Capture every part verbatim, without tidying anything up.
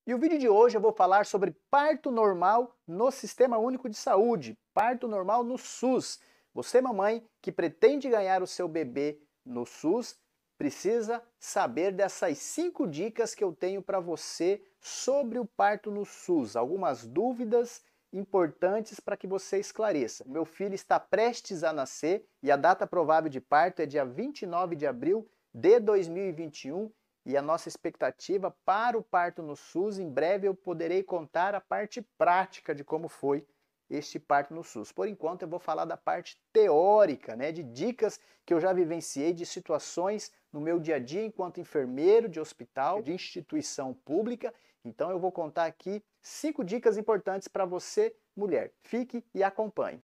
E o vídeo de hoje eu vou falar sobre parto normal no Sistema Único de Saúde, parto normal no SUS. Você, mamãe, que pretende ganhar o seu bebê no SUS, precisa saber dessas cinco dicas que eu tenho para você sobre o parto no SUS. Algumas dúvidas importantes para que você esclareça. Meu filho está prestes a nascer e a data provável de parto é dia vinte e nove de abril de dois mil e vinte e um. E a nossa expectativa para o parto no SUS, em breve eu poderei contar a parte prática de como foi este parto no SUS. Por enquanto eu vou falar da parte teórica, né, de dicas que eu já vivenciei, de situações no meu dia a dia enquanto enfermeiro de hospital, de instituição pública. Então eu vou contar aqui cinco dicas importantes para você, mulher. Fique e acompanhe.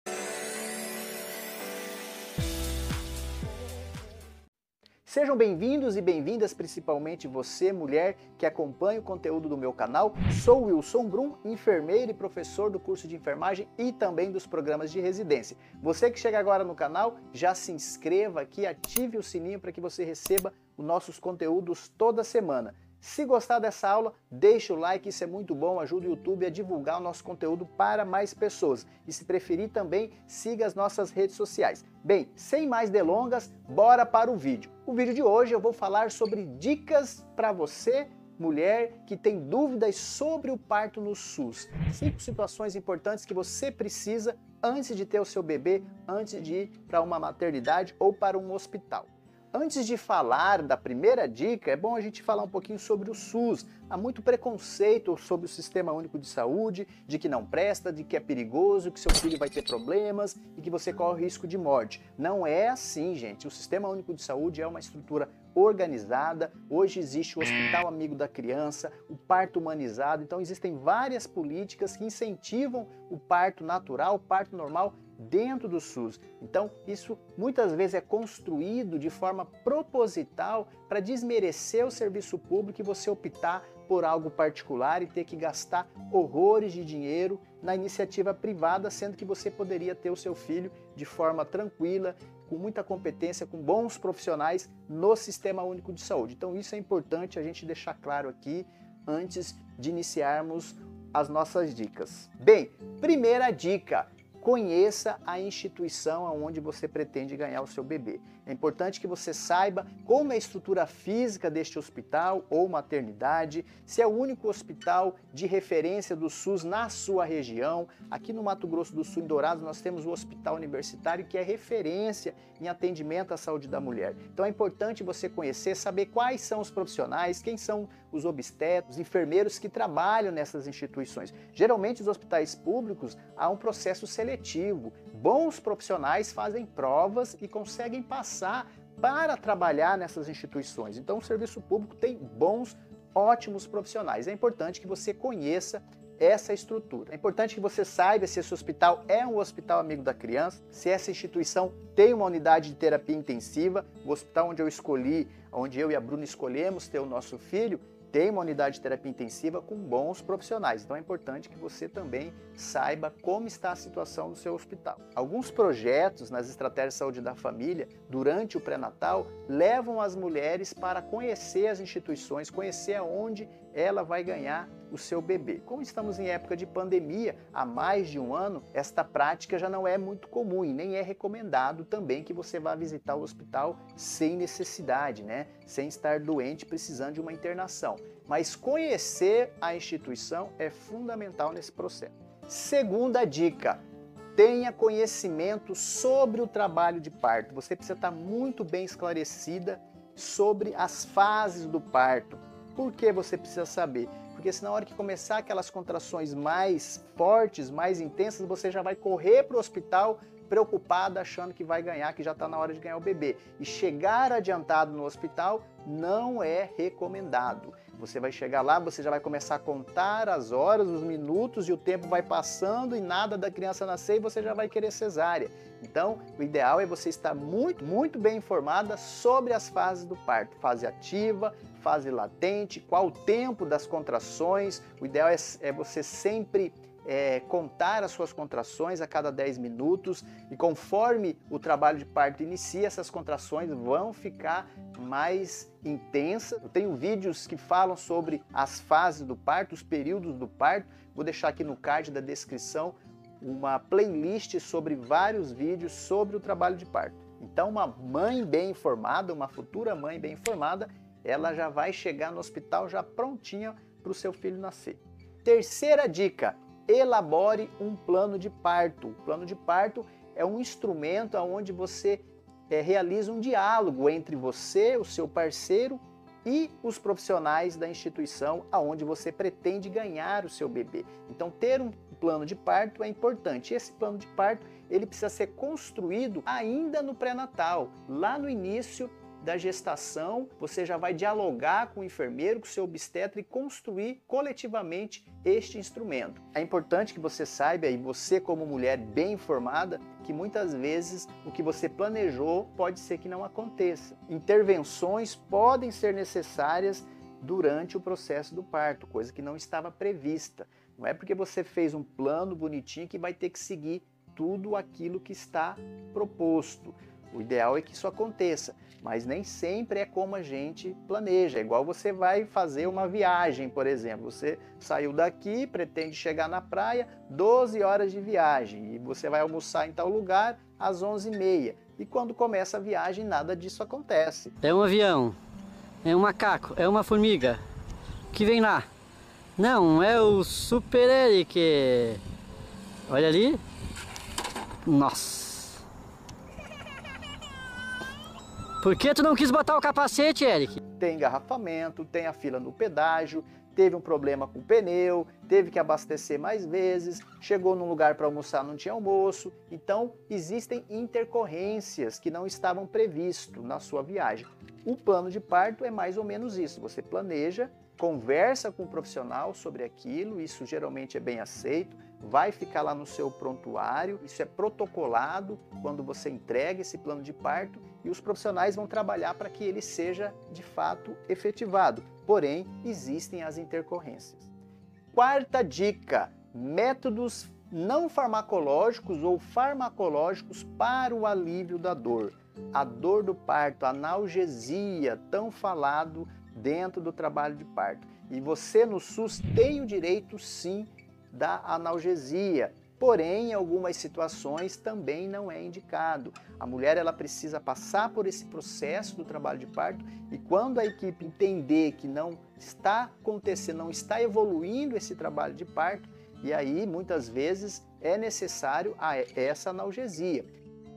Sejam bem-vindos e bem-vindas, principalmente você, mulher, que acompanha o conteúdo do meu canal. Sou Wilson Brum, enfermeiro e professor do curso de enfermagem e também dos programas de residência. Você que chega agora no canal, já se inscreva aqui, ative o sininho para que você receba os nossos conteúdos toda semana. Se gostar dessa aula, deixa o like, isso é muito bom, ajuda o YouTube a divulgar o nosso conteúdo para mais pessoas. E se preferir também, siga as nossas redes sociais. Bem, sem mais delongas, bora para o vídeo. O vídeo de hoje eu vou falar sobre dicas para você, mulher, que tem dúvidas sobre o parto no SUS. Cinco situações importantes que você precisa antes de ter o seu bebê, antes de ir para uma maternidade ou para um hospital. Antes de falar da primeira dica, é bom a gente falar um pouquinho sobre o SUS. Há muito preconceito sobre o Sistema Único de Saúde, de que não presta, de que é perigoso, que seu filho vai ter problemas e que você corre risco de morte. Não é assim, gente. O Sistema Único de Saúde é uma estrutura organizada. Hoje existe o Hospital Amigo da Criança, o parto humanizado. Então existem várias políticas que incentivam o parto natural, o parto normal dentro do SUS. Então, isso muitas vezes é construído de forma proposital para desmerecer o serviço público e você optar por algo particular e ter que gastar horrores de dinheiro na iniciativa privada, sendo que você poderia ter o seu filho de forma tranquila, com muita competência, com bons profissionais no Sistema Único de Saúde. Então, isso é importante a gente deixar claro aqui antes de iniciarmos as nossas dicas. Bem, primeira dica: conheça a instituição onde você pretende ganhar o seu bebê. É importante que você saiba como é a estrutura física deste hospital ou maternidade, se é o único hospital de referência do SUS na sua região. Aqui no Mato Grosso do Sul, em Dourados, nós temos o Hospital Universitário, que é referência em atendimento à saúde da mulher. Então é importante você conhecer, saber quais são os profissionais, quem são os obstetras, os enfermeiros que trabalham nessas instituições. Geralmente, os hospitais públicos, há um processo seletivo. Bons profissionais fazem provas e conseguem passar para trabalhar nessas instituições. Então, o serviço público tem bons, ótimos profissionais. É importante que você conheça essa estrutura. É importante que você saiba se esse hospital é um hospital amigo da criança, se essa instituição tem uma unidade de terapia intensiva. O hospital onde eu escolhi, onde eu e a Bruna escolhemos ter o nosso filho, tem uma unidade de terapia intensiva com bons profissionais. Então é importante que você também saiba como está a situação do seu hospital. Alguns projetos nas estratégias de saúde da família, durante o pré-natal, levam as mulheres para conhecer as instituições, conhecer aonde ela vai ganhar o seu bebê. Como estamos em época de pandemia, há mais de um ano, esta prática já não é muito comum e nem é recomendado também que você vá visitar o hospital sem necessidade, né? Sem estar doente, precisando de uma internação. Mas conhecer a instituição é fundamental nesse processo. Segunda dica: tenha conhecimento sobre o trabalho de parto. Você precisa estar muito bem esclarecida sobre as fases do parto. Por que você precisa saber? Porque se na hora que começar aquelas contrações mais fortes, mais intensas, você já vai correr para o hospital preocupada, achando que vai ganhar, que já está na hora de ganhar o bebê. E chegar adiantado no hospital não é recomendado. Você vai chegar lá, você já vai começar a contar as horas, os minutos, e o tempo vai passando e nada da criança nascer e você já vai querer cesárea. Então, o ideal é você estar muito, muito bem informada sobre as fases do parto. Fase ativa, fase latente, qual o tempo das contrações. O ideal é, é você sempre é, contar as suas contrações a cada dez minutos e conforme o trabalho de parto inicia, essas contrações vão ficar mais intensas. Eu tenho vídeos que falam sobre as fases do parto, os períodos do parto. Vou deixar aqui no card da descrição uma playlist sobre vários vídeos sobre o trabalho de parto. Então, uma mãe bem informada, uma futura mãe bem informada, ela já vai chegar no hospital já prontinha para o seu filho nascer. Terceira dica, elabore um plano de parto. O plano de parto é um instrumento onde você é, realiza um diálogo entre você, o seu parceiro e os profissionais da instituição aonde você pretende ganhar o seu bebê. Então, ter um plano de parto é importante. Esse plano de parto ele precisa ser construído ainda no pré-natal, lá no início da gestação. Você já vai dialogar com o enfermeiro, com o seu obstetra e construir coletivamente este instrumento. É importante que você saiba, e você como mulher bem informada, que muitas vezes o que você planejou pode ser que não aconteça. Intervenções podem ser necessárias durante o processo do parto, coisa que não estava prevista. Não é porque você fez um plano bonitinho que vai ter que seguir tudo aquilo que está proposto. O ideal é que isso aconteça, mas nem sempre é como a gente planeja. É igual você vai fazer uma viagem, por exemplo. Você saiu daqui, pretende chegar na praia, doze horas de viagem, e você vai almoçar em tal lugar às onze e meia. E quando começa a viagem, nada disso acontece. É um avião, é um macaco, é uma formiga que vem lá. Não, é o Super Eric. Olha ali. Nossa. Por que tu não quis botar o capacete, Eric? Tem engarrafamento, tem a fila no pedágio, teve um problema com o pneu, teve que abastecer mais vezes, chegou num lugar para almoçar, não tinha almoço. Então, existem intercorrências que não estavam previstas na sua viagem. O plano de parto é mais ou menos isso. Você planeja, conversa com o profissional sobre aquilo, isso geralmente é bem aceito, vai ficar lá no seu prontuário, isso é protocolado quando você entrega esse plano de parto e os profissionais vão trabalhar para que ele seja de fato efetivado. Porém, existem as intercorrências. Quarta dica, métodos não farmacológicos ou farmacológicos para o alívio da dor. A dor do parto, a analgesia, tão falado dentro do trabalho de parto. E você no SUS tem o direito sim da analgesia, porém em algumas situações também não é indicado. A mulher ela precisa passar por esse processo do trabalho de parto e quando a equipe entender que não está acontecendo, não está evoluindo esse trabalho de parto, e aí muitas vezes é necessário essa analgesia.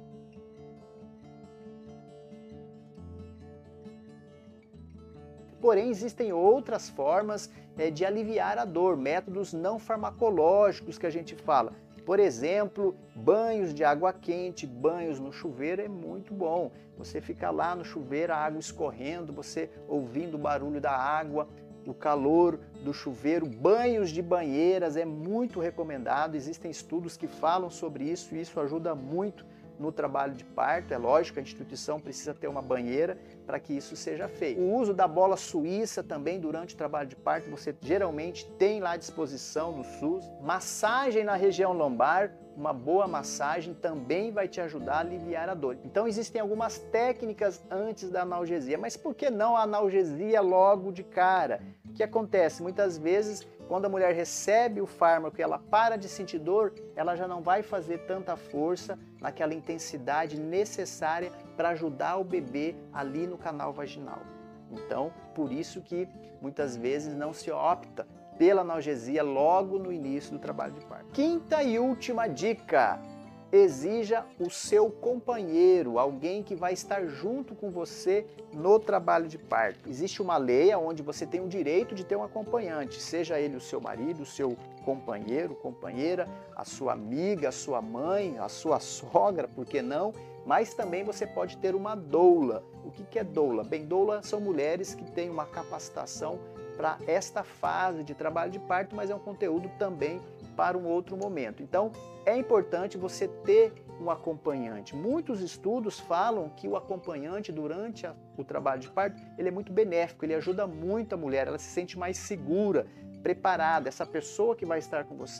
Porém, existem outras formas é, de aliviar a dor, métodos não farmacológicos que a gente fala. Por exemplo, banhos de água quente, banhos no chuveiro é muito bom. Você fica lá no chuveiro, a água escorrendo, você ouvindo o barulho da água, o calor do chuveiro. Banhos de banheiras é muito recomendado, existem estudos que falam sobre isso e isso ajuda muito no trabalho de parto. É lógico, a instituição precisa ter uma banheira para que isso seja feito. O uso da bola suíça também durante o trabalho de parto, você geralmente tem lá à disposição no SUS. Massagem na região lombar, uma boa massagem também vai te ajudar a aliviar a dor. Então existem algumas técnicas antes da analgesia, mas por que não a analgesia logo de cara? O que acontece? Muitas vezes, quando a mulher recebe o fármaco e ela para de sentir dor, ela já não vai fazer tanta força naquela intensidade necessária para ajudar o bebê ali no canal vaginal. Então, por isso que muitas vezes não se opta pela analgesia logo no início do trabalho de parto. Quinta e última dica: exija o seu companheiro, alguém que vai estar junto com você no trabalho de parto. Existe uma lei onde você tem o direito de ter um acompanhante, seja ele o seu marido, o seu companheiro, companheira, a sua amiga, a sua mãe, a sua sogra, por que não? Mas também você pode ter uma doula. O que é doula? Bem, doula são mulheres que têm uma capacitação para esta fase de trabalho de parto, mas é um conteúdo também para um outro momento. Então, é importante você ter um acompanhante. Muitos estudos falam que o acompanhante durante a, o trabalho de parto, ele é muito benéfico, ele ajuda muito a mulher, ela se sente mais segura, preparada. Essa pessoa que vai estar com você,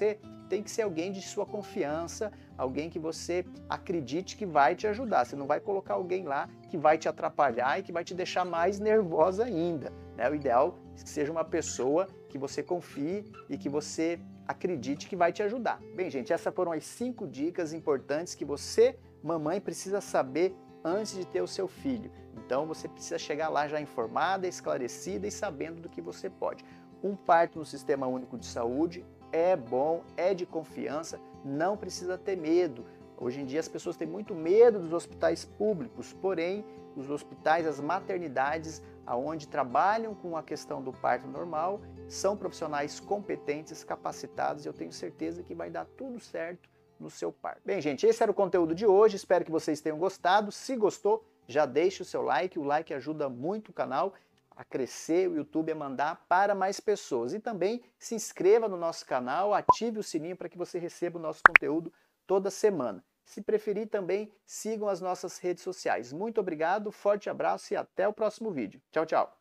tem que ser alguém de sua confiança, alguém que você acredite que vai te ajudar. Você não vai colocar alguém lá que vai te atrapalhar e que vai te deixar mais nervosa ainda, né? O ideal é que seja uma pessoa que você confie e que você acredite que vai te ajudar. Bem, gente, essas foram as cinco dicas importantes que você, mamãe, precisa saber antes de ter o seu filho. Então você precisa chegar lá já informada, esclarecida e sabendo do que você pode. Um parto no Sistema Único de Saúde é bom, é de confiança, não precisa ter medo. Hoje em dia as pessoas têm muito medo dos hospitais públicos, porém os hospitais, as maternidades, aonde trabalham com a questão do parto normal, são profissionais competentes, capacitados, e eu tenho certeza que vai dar tudo certo no seu parto. Bem, gente, esse era o conteúdo de hoje, espero que vocês tenham gostado. Se gostou, já deixe o seu like, o like ajuda muito o canal a crescer, o YouTube a mandar para mais pessoas. E também se inscreva no nosso canal, ative o sininho para que você receba o nosso conteúdo toda semana. Se preferir também, sigam as nossas redes sociais. Muito obrigado, forte abraço e até o próximo vídeo. Tchau, tchau!